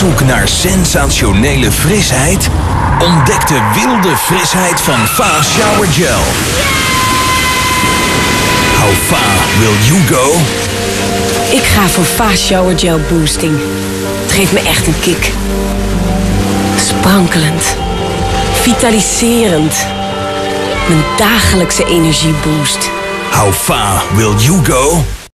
zoek naar sensationele frisheid? Ontdek de wilde frisheid van Fa Shower Gel. How far will you go? Ik ga voor Fa Shower Gel Boosting. Het geeft me echt een kick. Sprankelend. Vitaliserend. Mijn dagelijkse energieboost. How far will you go?